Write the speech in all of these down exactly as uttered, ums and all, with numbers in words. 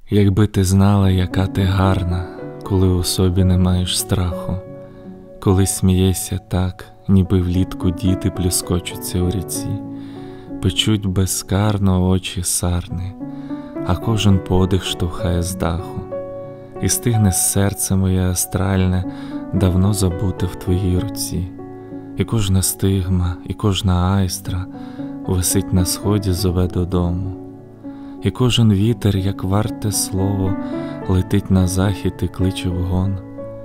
Якби ти знала, яка ти гарна, коли у собі не маєш страху, коли смієшся так, ніби влітку діти плюскочуться у ріці, печуть безкарно очі сарни, а кожен подих штовхає з даху, і стигне серце моє астральне, давно забуте в твоїй руці, і кожна стигма, і кожна айстра висить на сході, зове додому. І кожен вітер, як варте слово, летить на захід і кличе вгон.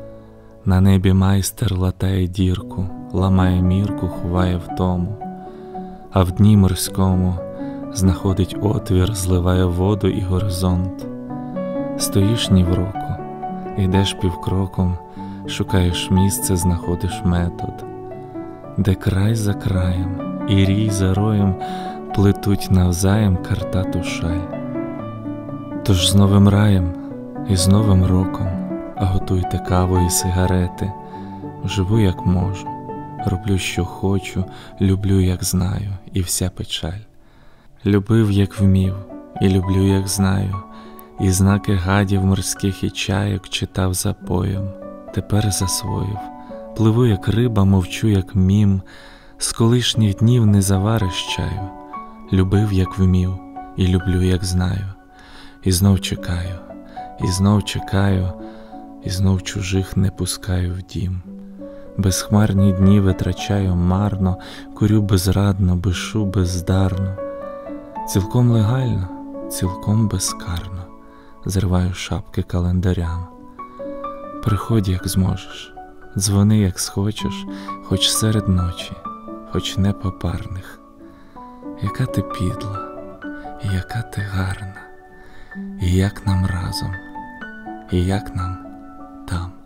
На небі майстер латає дірку, ламає мірку, ховає втому, а в дні морському знаходить отвір, зливає воду і горизонт. Стоїш ні в року, йдеш півкроком, шукаєш місце, знаходиш метод, де край за краєм і рій за роєм плетуть навзаєм картату шаль. Тож з новим раєм і з новим роком готуйте каву і сигарети. Живу як можу, роблю що хочу, люблю як знаю, і вся печаль. Любив як вмів, і люблю як знаю, і знаки гадів морських і чайок читав запоєм, тепер засвоїв. Пливу як риба, мовчу як мім, з колишніх днів не завариш чаю. Любив як вмів, і люблю як знаю, і знов чекаю, і знов чекаю, і знов чужих не пускаю в дім. Безхмарні дні витрачаю марно, курю безрадно, бишу бездарно. Цілком легально, цілком безкарно зриваю шапки календарям. Приходь, як зможеш, дзвони, як схочеш, хоч серед ночі, хоч не по парних. Яка ти підла, і яка ти гарна, і як нам разом, і як нам там.